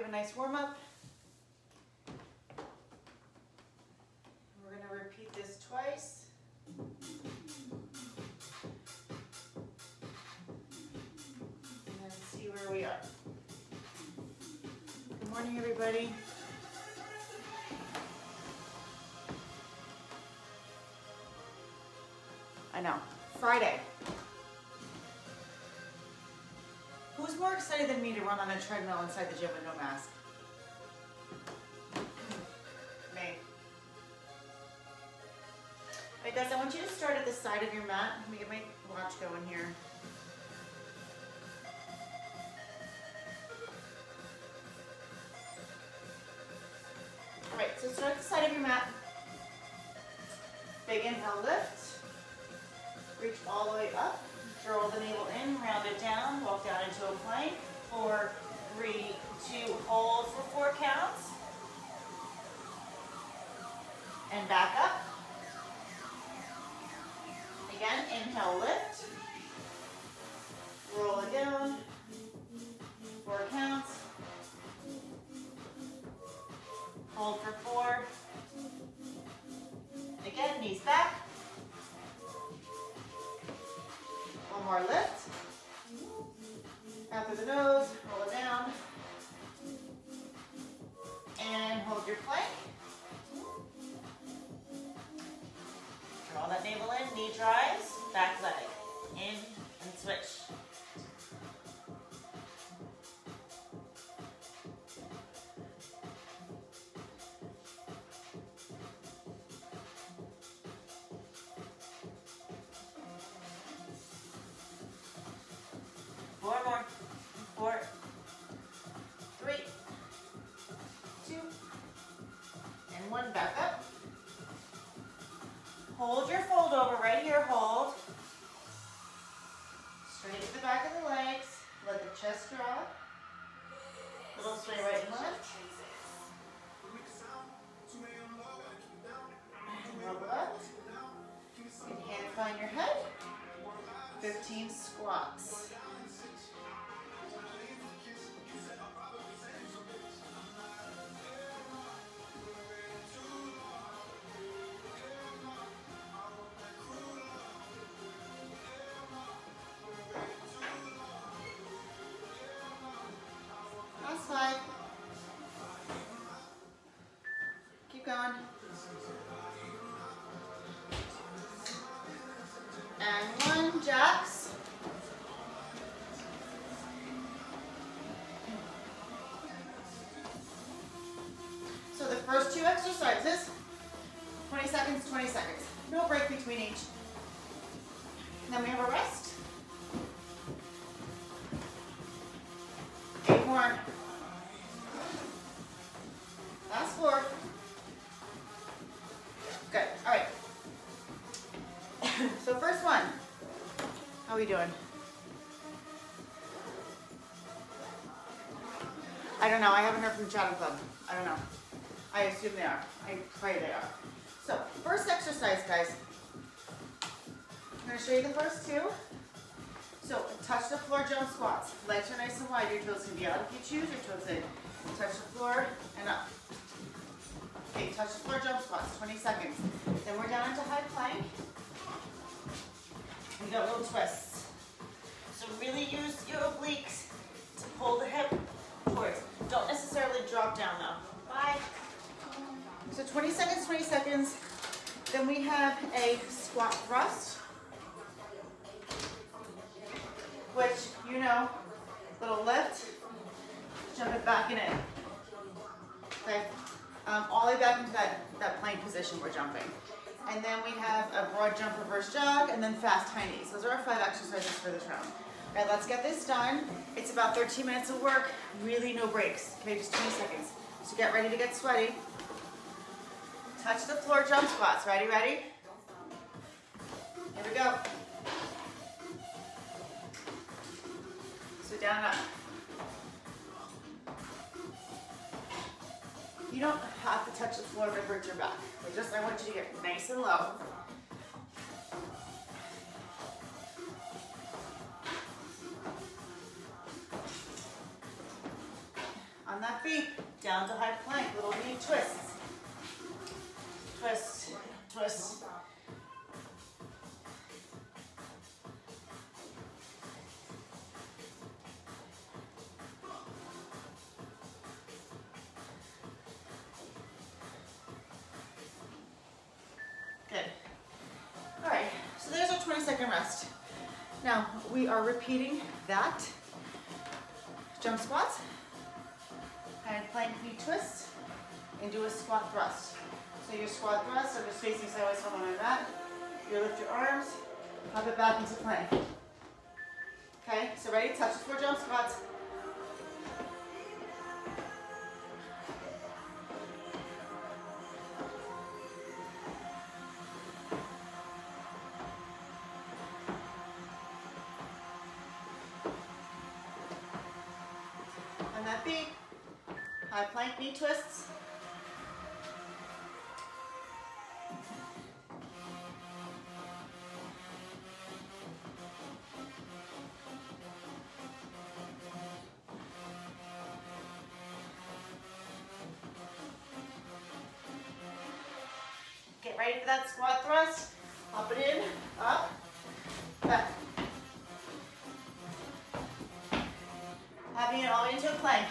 a nice warm up. We're going to repeat this twice. And then see where we are. Good morning, everybody. I know, Friday. Who's more excited than me to run on a treadmill inside the gym with no mask? Me. All right, guys, I want you to start at the side of your mat. Let me get my watch going here. All right, so start at the side of your mat. Big inhale, lift. Reach all the way up. Draw the navel in, round it down, walk down into a plank. 4, 3, 2, hold for 4 counts. And back up. Again, inhale, lift. Roll it down. 4 counts. Hold for 4. Again, knees back. One more lift. Out through the nose, roll it down. And hold your plank. Draw that navel in, knee drives, back leg. In and switch. More. 4, 3, 2, and 1. Back up. Hold your fold over right here. Hold. Straight to the back of the legs. Let the chest drop. Little sway right and left. And roll up. And hand find your head. 15 squats. Last 5. Keep going. And 1, jacks. So the first 2 exercises, 20 seconds, 20 seconds. No break between each. And then we have a rest. 8 more. Last 4. Good. All right. So first one. How are we doing? I don't know. I haven't heard from Chatham Club. I don't know. I assume they are. I pray they are. So first exercise, guys. I'm going to show you the first 2. So touch the floor jump squats. Legs are nice and wide. Your toes can be out if you choose. Your toes in. Touch the floor and up. Okay, touch the floor jump squats. 20 seconds. Then we're down into high plank. We got little twists. So really use your obliques to pull the hip towards. Don't necessarily drop down though. Bye. So 20 seconds, 20 seconds. Then we have a squat thrust, which, you know, little lift, jump it back and in. Okay, all the way back into that plank position we're jumping. And then we have a broad jump reverse jog and then fast high knees. Those are our 5 exercises for this round. All right, let's get this done. It's about 13 minutes of work, really no breaks. Okay, just 20 seconds. So get ready to get sweaty. Touch the floor jump squats. Ready? Here we go. So down and up. You don't have to touch the floor to hurt your back. I want you to get nice and low. On On that feet, down to high plank, little knee twists. Twist, twist. Good. All right, so there's our 20-second rest. Now, we are repeating that. Jump squats, and plank knee twist, and do a squat thrust. So your squat thrust, so just facing sideways from my mat. You lift your arms, pop it back into plank. Okay, so ready? Touch the floor jump squats. On that beat, high plank knee twists. Get ready for that squat thrust. Hop it in, up, back. Hopping it all into a plank.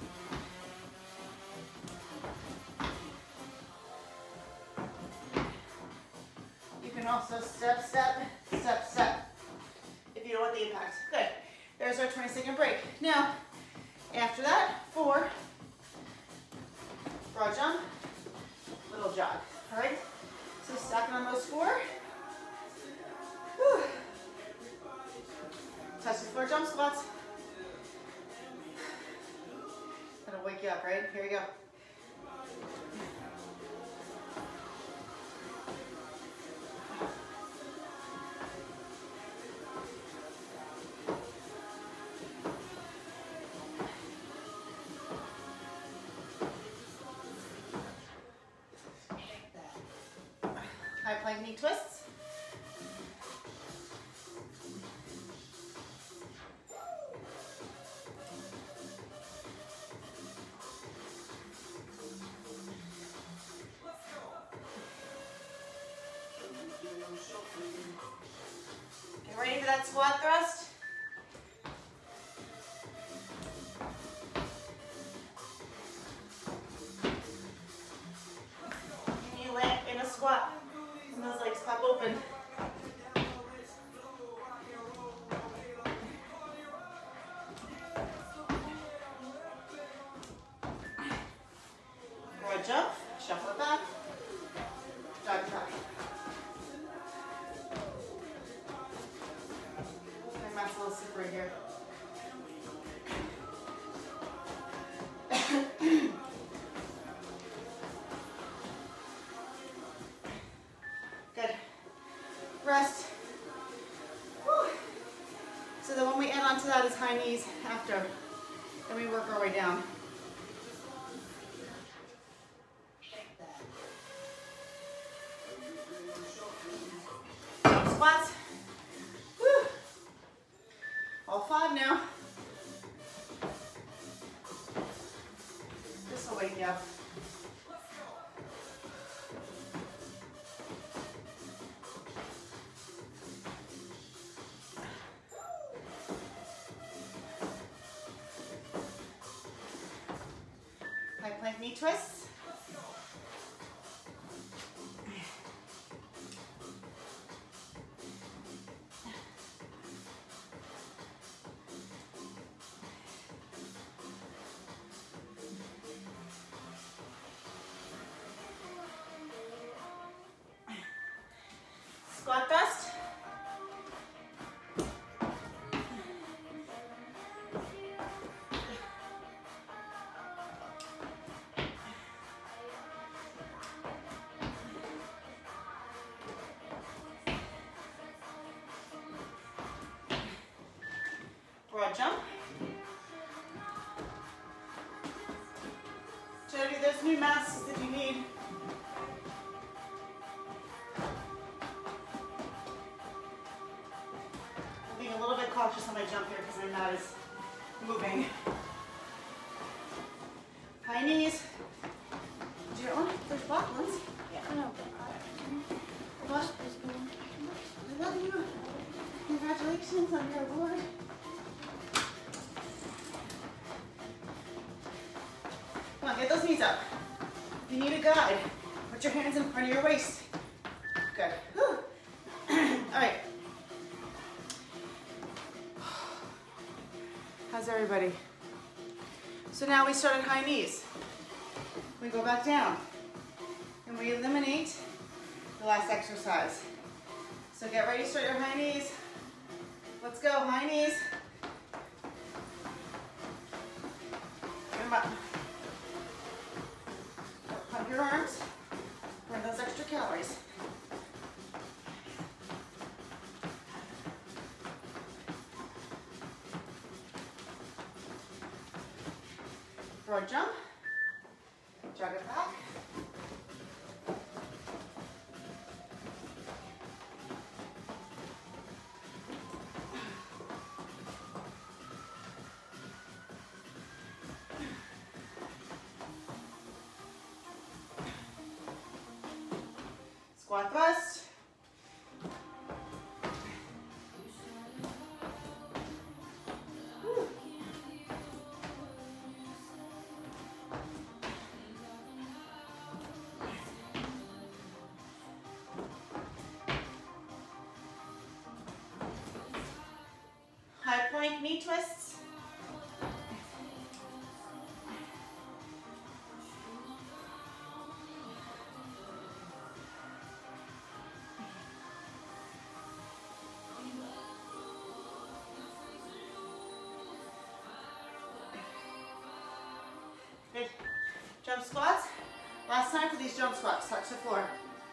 You can also step, step, step, step, if you don't want the impact. Good. There's our 20-second break. Now, after that, 4, broad jump, little jog. All right? So stacking on those 4. Whew. Touch the floor jump squats. That'll wake you up, right? Here we go. High plank knee twists. Get ready for that squat thrust. And you land in a squat. And those legs pop open. Broad jump, shuffle it back, jog back. My mat's a little slippery here. Good. Rest. Whew. So then when we add on to that is high knees after. Then we work our way down. Jump squats. Whew. All 5 now. This will wake you up. High plank knee twists. Squat thrust. Broad jump. Jody, there's new masks if you need. I'm being a little bit cautious on my jump here because my mat is moving. Come on, get those knees up. If you need a guide, put your hands in front of your waist. Good. Whew. All right. How's everybody? So now we start at high knees. We go back down and we eliminate the last exercise. So get ready to start your high knees. Let's go, high knees. Get them up. Pump your arms, burn those extra calories. Broad jump, jog it back. Squat thrust. Whew. High plank knee twists. Good. Jump squats. Last time for these jump squats. Touch the floor.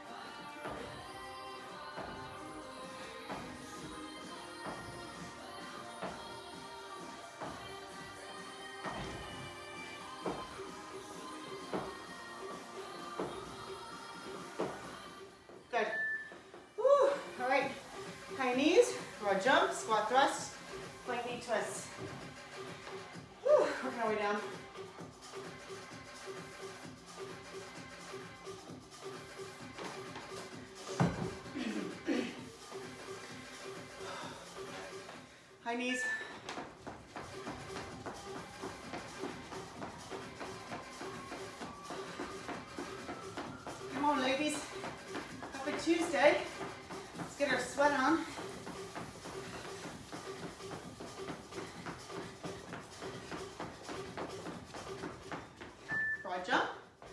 Good. Woo. All right. High knees, broad jump, squat thrust, plank knee twists. Woo. Working our way down. High knees. Come on, ladies. Happy Tuesday. Let's get our sweat on. Broad jump.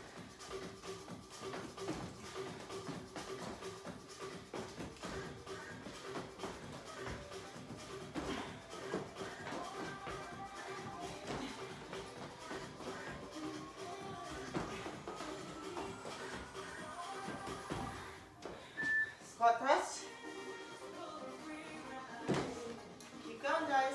Squat thrust. Keep going, guys.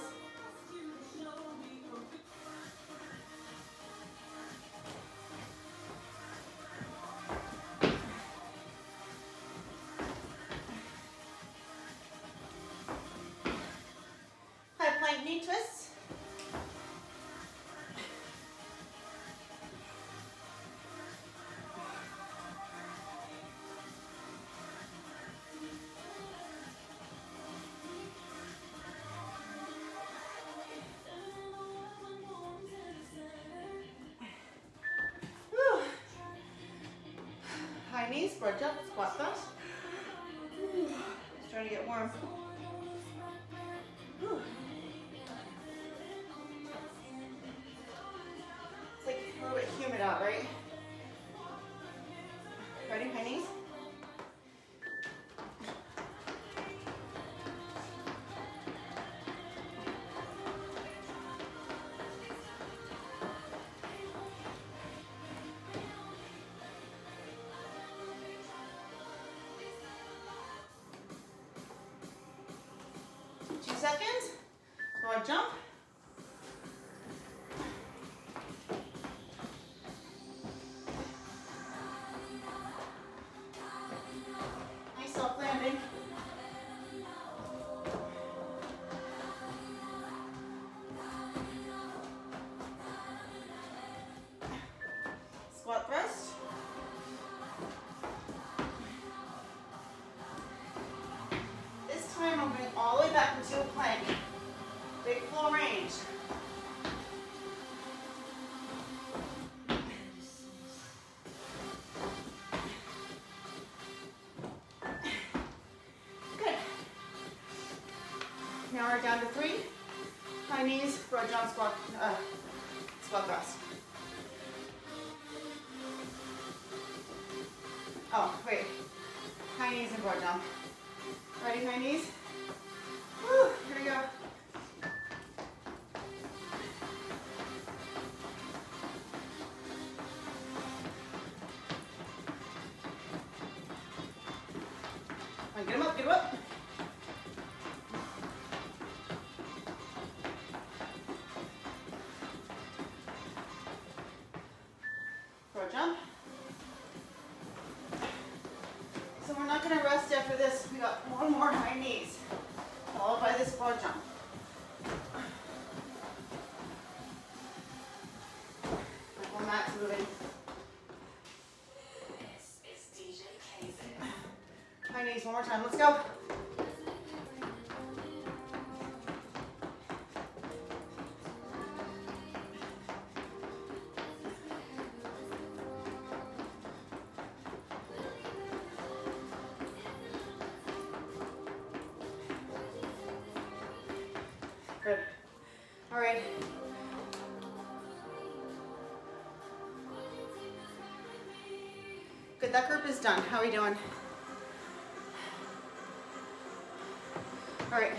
High plank knee twists. Whew. High knees, broad jump, squat thrust. Just trying to get warm. Whew. It's like a little bit humid out, right? Ready, high knees? Seconds, broad jump. more, down to 3. High knees, broad jump, squat, squat press. Oh, wait. High knees and broad jump. Ready, high knees? Woo, here we go. Get him up, get him up. Broad jump. So we're not going to rest after this. We got one more high knees, followed by this broad jump. My whole mat's moving. High knees, one more time. Let's go. Good. All right. Good, that group is done. How are we doing? All right.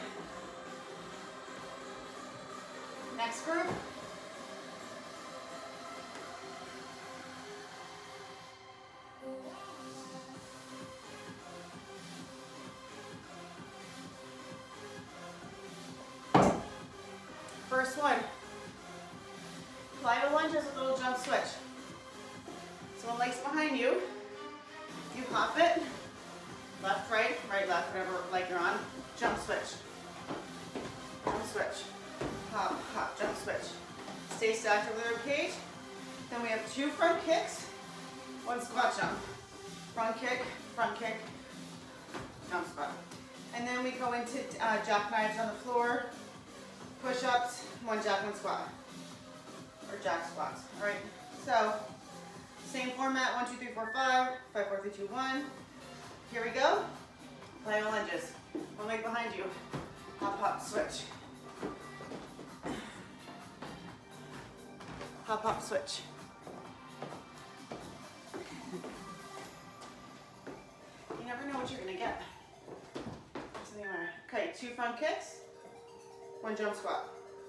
Next group. First one. Plyo lunge is a little jump switch. So one leg's behind you. You hop it. Left, right, left, whatever leg you're on. Jump switch. Jump switch. Hop, hop, jump switch. Stay stacked over the rib cage. Then we have 2 front kicks, 1 squat jump. Front kick, jump squat. And then we go into jackknives on the floor, push-ups, 1 jack, 1 squat. Or jack squats. All right, so same format, 1, 2, 3, 4, 5, 5, 4, 3, 2, 1. Here we go. Plyo lunges. One leg behind you. Hop, hop, switch. Hop, hop, switch. You never know what you're gonna get. So anyway, okay, 2 front kicks, 1 jump squat.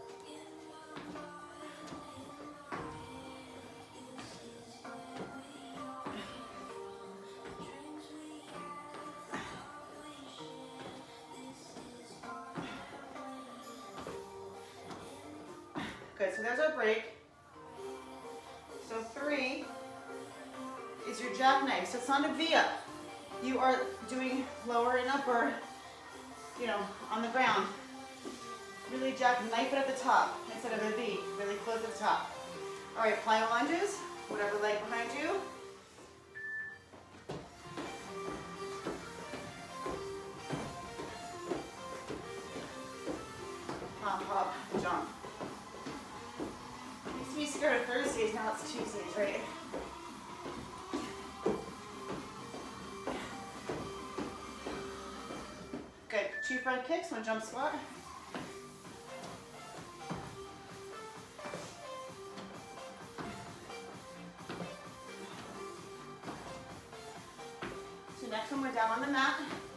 Good, so there's our break. So 3 is your jackknife. So it's not a V-up. You are doing lower and upper, you know, on the ground. Really jackknife it at the top instead of a V. Really close at the top. All right, plyo lunges. Whatever leg behind you. Hop, hop, jump. Used to be scared of Thursdays, now it's Tuesdays, right? Good. 2 front kicks, 1 jump squat. So next one, we're down on the mat.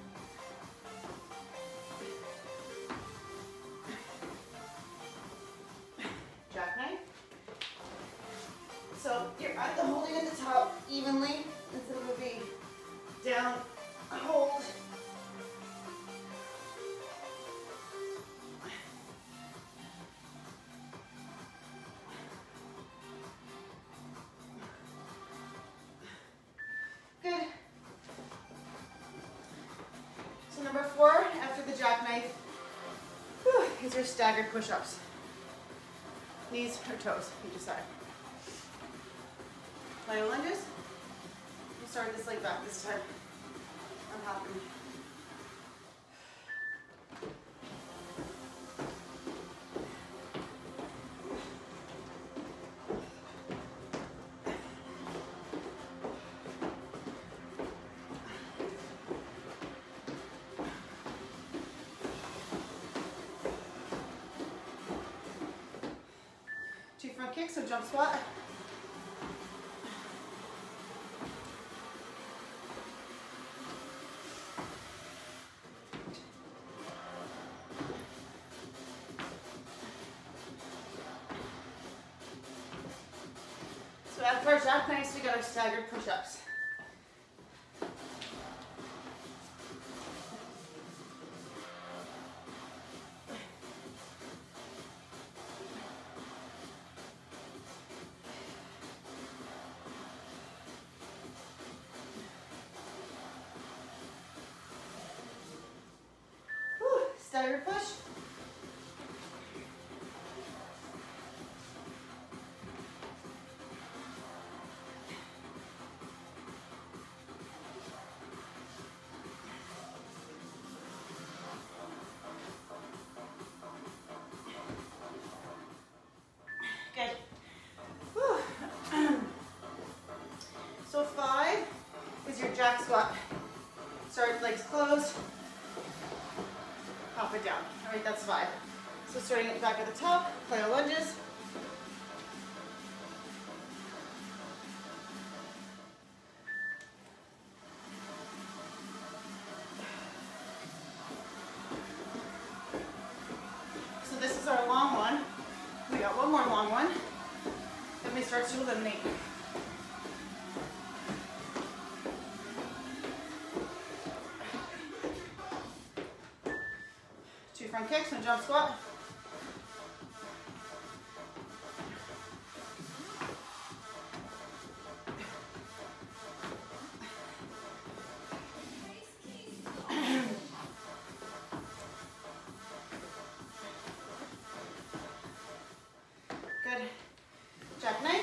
Jackknife. So you're either holding at the top evenly instead of a V. Down, hold. Good. So number 4, after the jackknife, is your staggered push-ups. Knees or toes, you decide. Plyo lunges. We'll start this leg back this time. I'm hopping. front kick, so jump squat. So after our jackknives, we got our staggered push-ups. Staggered push. Good. So 5 is your jack squat. Start legs closed. Pop it down. All right, that's 5. So starting at the back at the top, plyo lunges. So this is our long one. We got one more long one. Then we start to eliminate. 2 front kicks and jump squat. Good. Jackknife.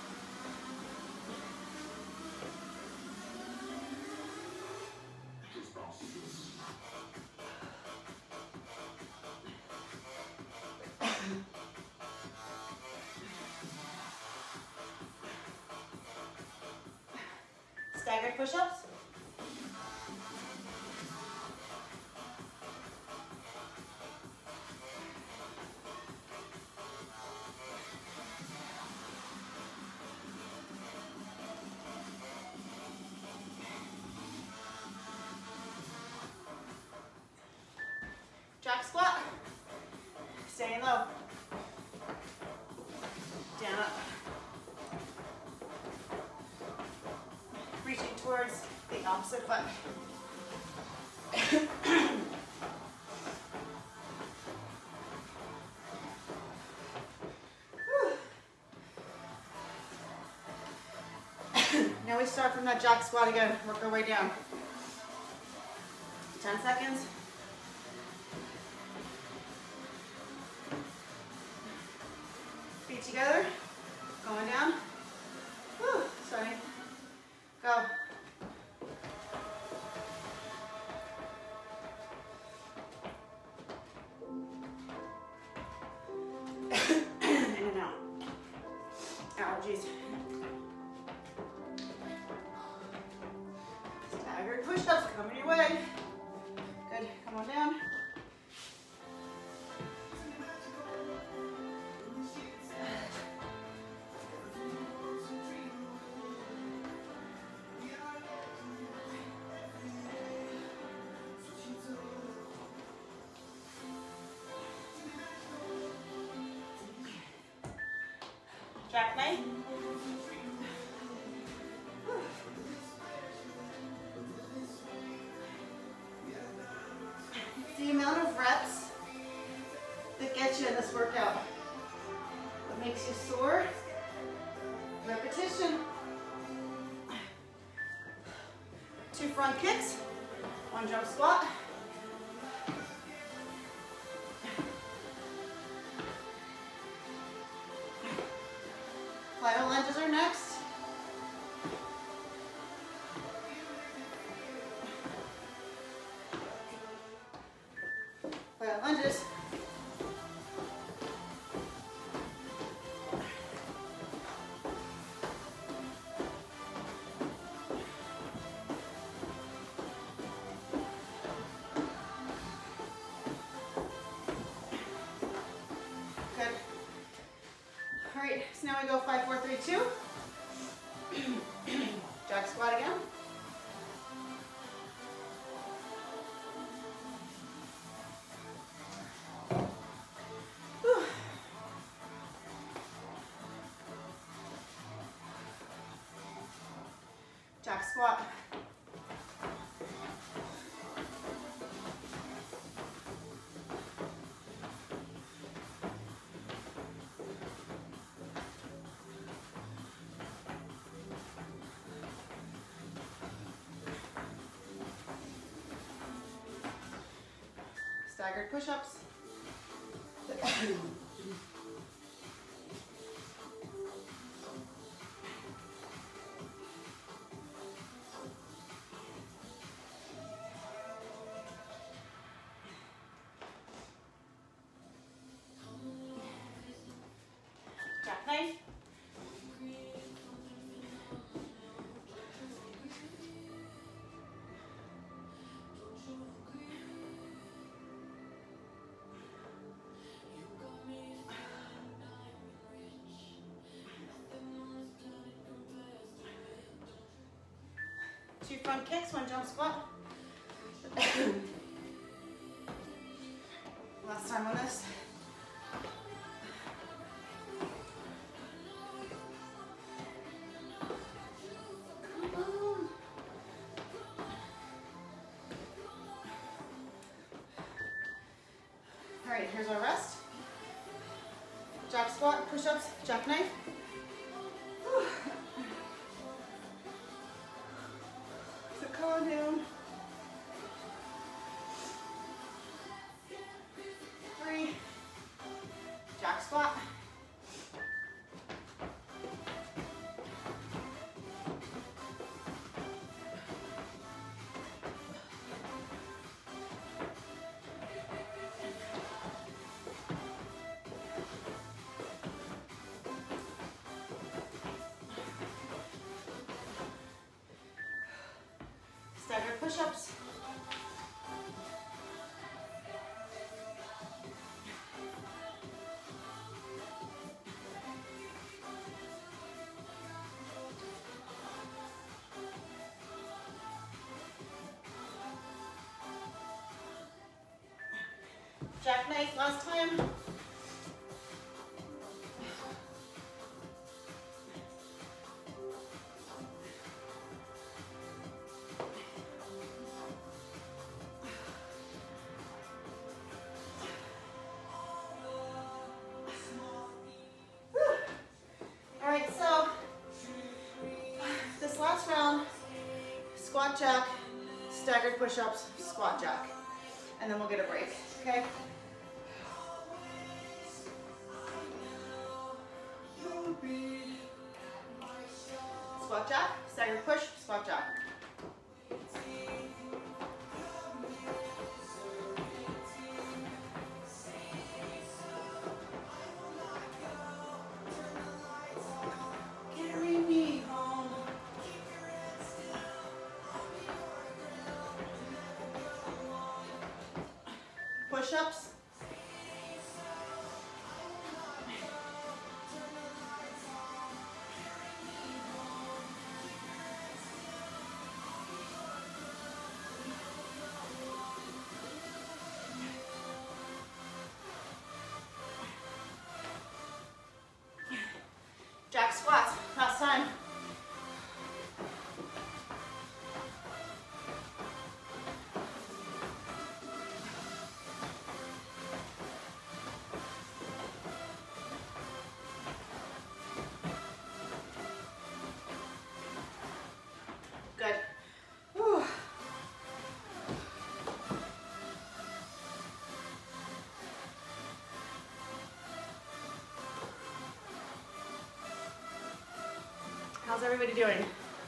Staggered push-ups. Jack squat. Staying low. Down, up. Reaching towards the opposite foot. Now we start from that jack squat again. Work our way down. 10 seconds. Feet together. Going down. Whew, sorry. Go. In and out. Allergies. Staggered push-ups coming your way. Good. Come on down. Jackknife. The amount of reps that get you in this workout. What makes you sore? Repetition. 2 front kicks, 1 jump squat. Plyo lunges are next. Plyo lunges. Good. All right. Now we go 5, 4, 3, 2. Jack squat again. Whew. Jack squat. Staggered push-ups. Jackknife. Two front kicks, one jump squat. Last time on this. All right, here's our rest. Jack squat, push-ups, jackknife. So calm down. 3, jack squat. Staggered push-ups. Jackknife last time. All right, so this last round, squat jack, staggered push-ups, squat jack, and then we'll get a break, okay? Squat jack, staggered push, squat jack. Carry me home. Push-ups. Jack squats, last time. Good. Whew. How's everybody doing?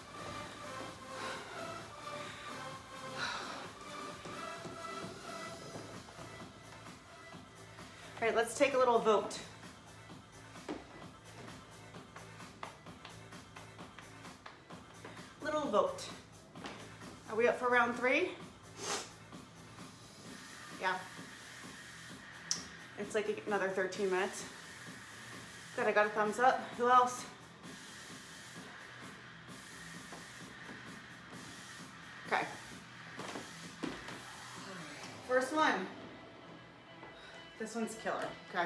All right, let's take a little vote. Little vote. Are we up for round 3? Yeah. It's like another 13 minutes. Good, I got a thumbs up. Who else? Okay. First one. This one's killer, okay?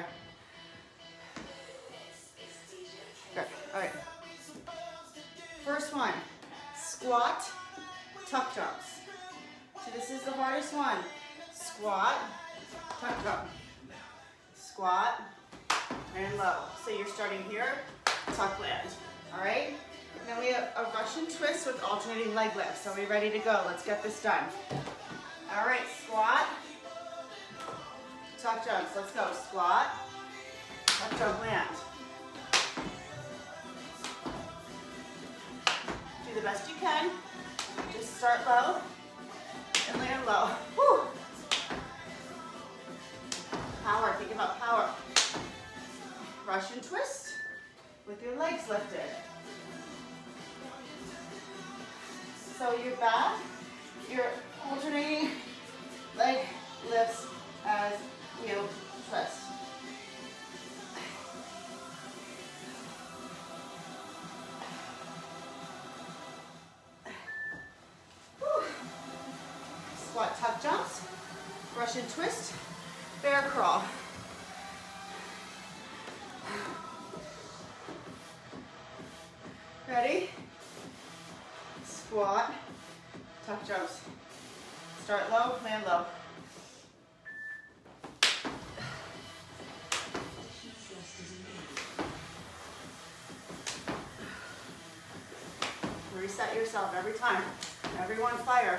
Good, all right. First one, squat, tuck jumps. So this is the hardest one. Squat, tuck jump. Squat, and low. So you're starting here, tuck land, all right? And then we have a Russian twist with alternating leg lifts. Are we ready to go? Let's get this done. All right, squat, tuck jumps. Let's go. Squat, tuck jump, land. Do the best you can. Just start low and land low. Woo. Power, think about power. Russian twist with your legs lifted. So your back, you're alternating leg lifts as you twist. Whew. Squat tuck jumps, Russian twist, bear crawl. Ready? Squat, tuck jumps. Start low, land low. Reset yourself every time. Everyone fire.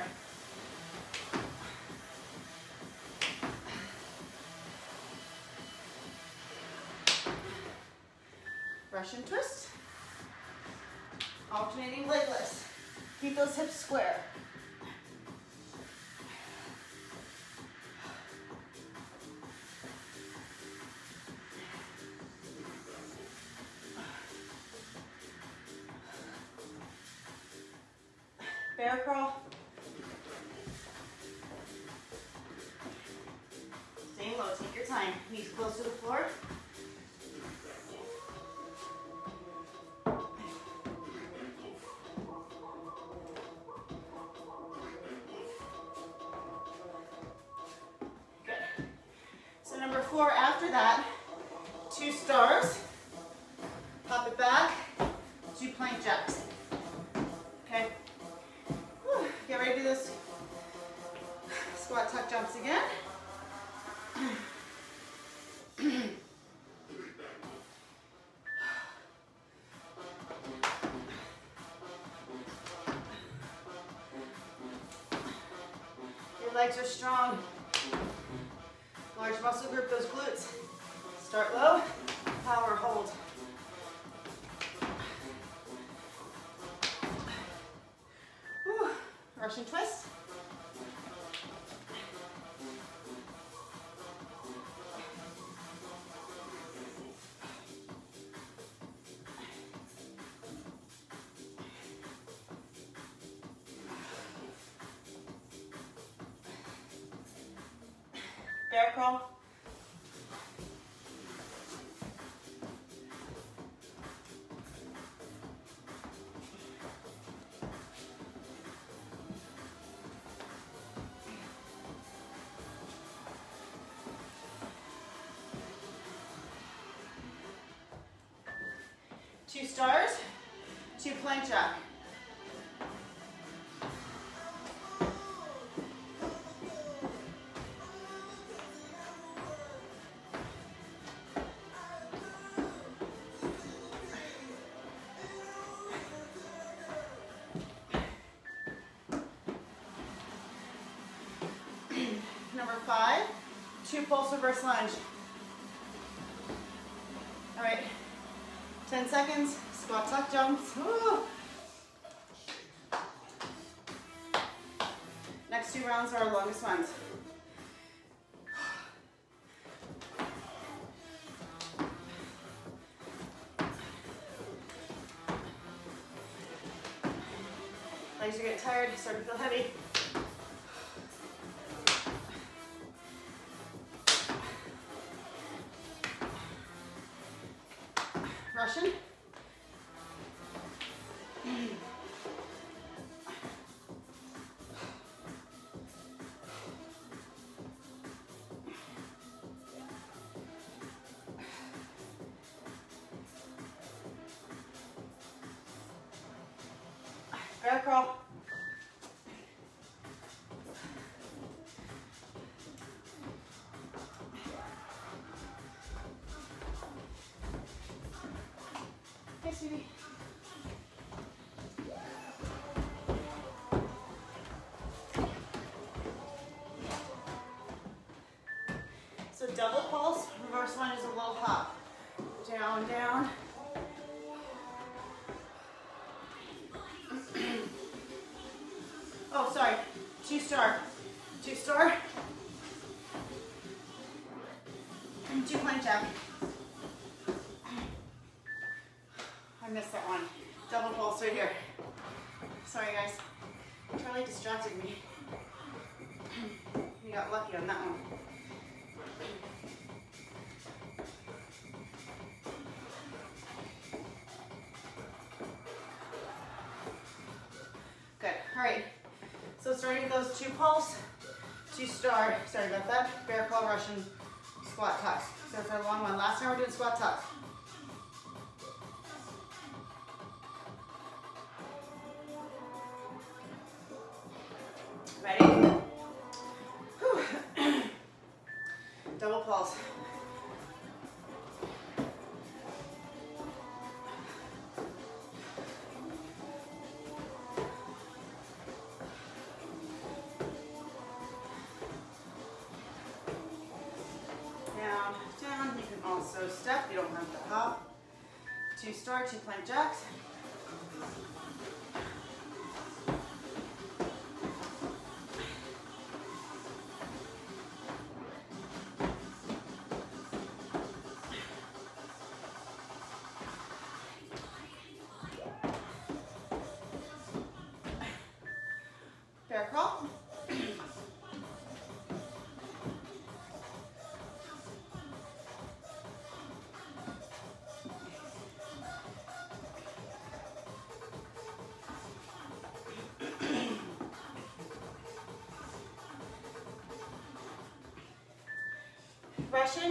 Russian twist. Alternating leg lifts. Keep those hips square. Bear crawl. Staying low, take your time. Knees close to the floor. Good. So number 4, after that, 2 stars. Pop it back, 2 plank jacks. Okay. Get ready to do this. Squat tuck jumps again. Your legs are strong. Large muscle group, those glutes. Start low, power, hold. Whew. Russian twist. Bear crawl. Two stars, 2 plank jack. Number 5, 2 pulse reverse lunge. All right, 10 seconds, squat tuck jumps. Woo. Next 2 rounds are our longest ones. Legs are getting tired, starting to feel heavy. bear crawl. Hey, sweetie. So double pulse, reverse lunge is a little hop. Down, down. Oh, sorry, two star. Two star. And two plank jack. I missed that one. Double pulse right here. Sorry guys, Charlie distracted me. You got lucky on that one. Good, all right. So starting with those two pulse, two star, sorry about that, bear crawl, Russian squat tucks. So for a long one. Last time we're doing squat tucks. Ready? Whew. Double pulse. Down, down. You can also step. You don't have to hop. Two star, two plank jacks. Bear crawl. Russian.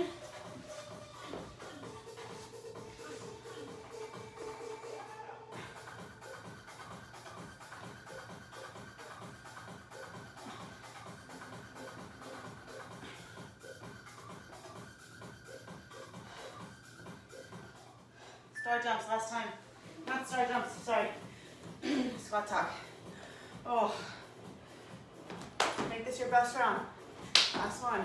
Star jumps last time. Not star jumps, sorry. Squat tuck. Oh. Make this your best round. Last one.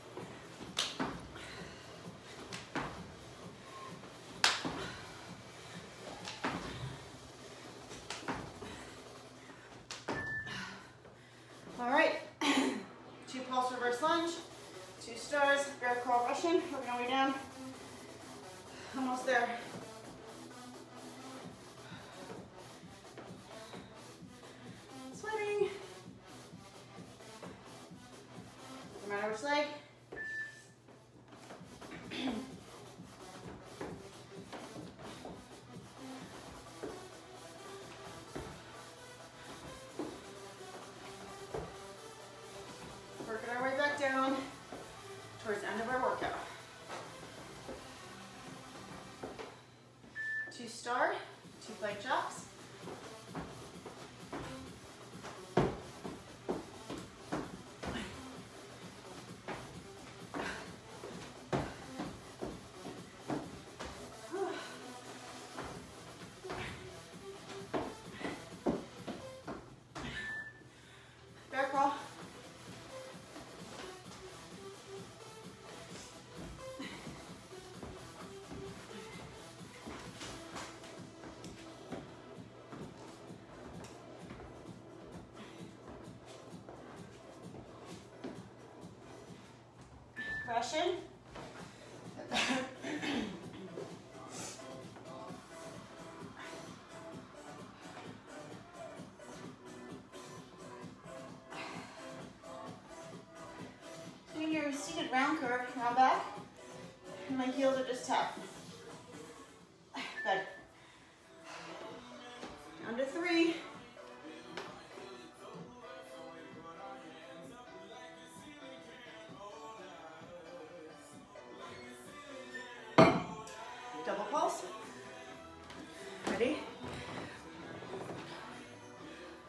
All right. Two pulse reverse lunge. Two stars. Bear crawl Russian. Working our way down. Almost there. Swimming. No matter which leg. Working our way back down towards the end of our workout. Two star, two plank jacks. Bear crawl. Russian. Doing your seated round curve, round back, and my heels are just tapped. Good. Down to three. Double pulse. Ready?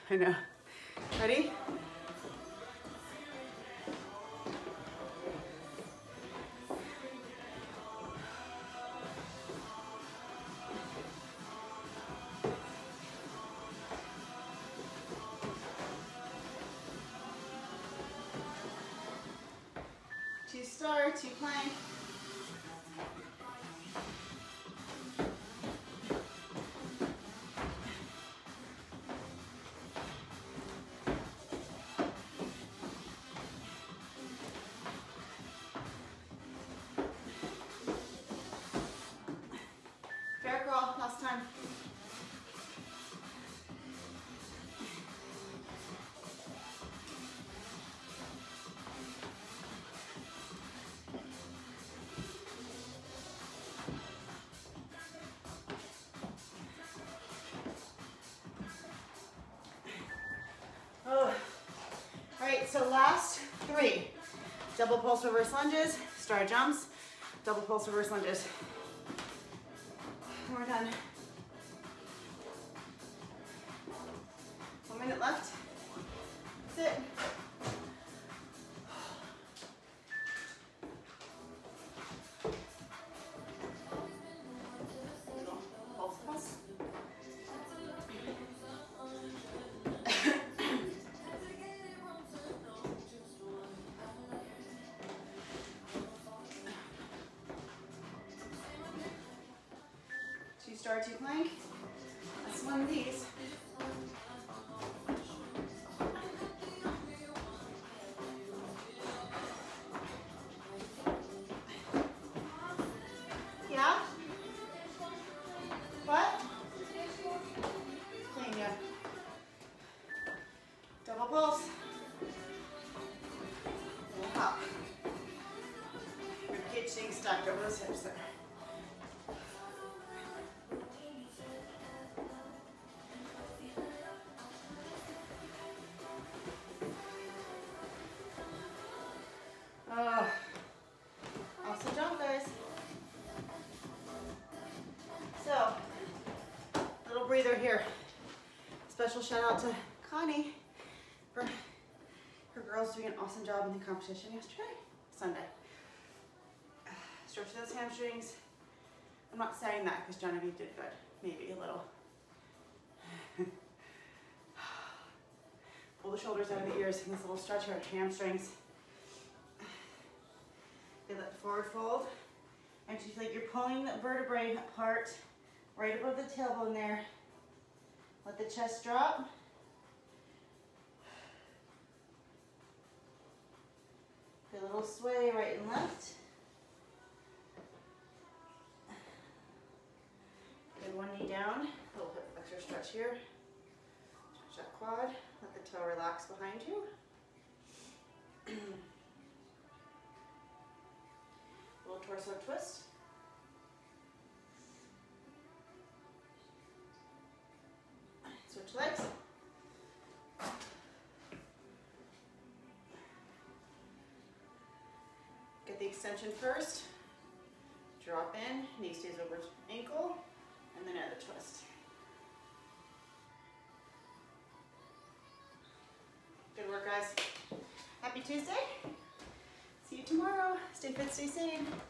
I know. Ready? Two star, two plank. Bear crawl, last time. Oh. All right, so last three. Double pulse reverse lunges, star jumps, double pulse reverse lunges. And we're done. 1 minute left. That's it. Pulse, pulse. Two star, two plank. That's one of these. Yeah? What? Clean, yeah. Double pulse. Little hop. Ribcage staying stacked over those hips there. Awesome job, guys. So, little breather here. Special shout out to Connie for her girls doing an awesome job in the competition yesterday, Sunday. Stretch those hamstrings. I'm not saying that because Genevieve did good. Maybe a little. Pull the shoulders out of the ears in this little stretch here, hamstrings. Feel that forward fold. And you feel like you're pulling the vertebrae apart right above the tailbone there. Let the chest drop. Feel a little sway right and left. Good, one knee down. A little hip flexor stretch here. Stretch that quad. Let the toe relax behind you. Little torso twist. Switch legs. Get the extension first. Drop in, knee stays over ankle, and then add the twist. Good work, guys. Happy Tuesday. See you tomorrow. Stay fit, stay sane.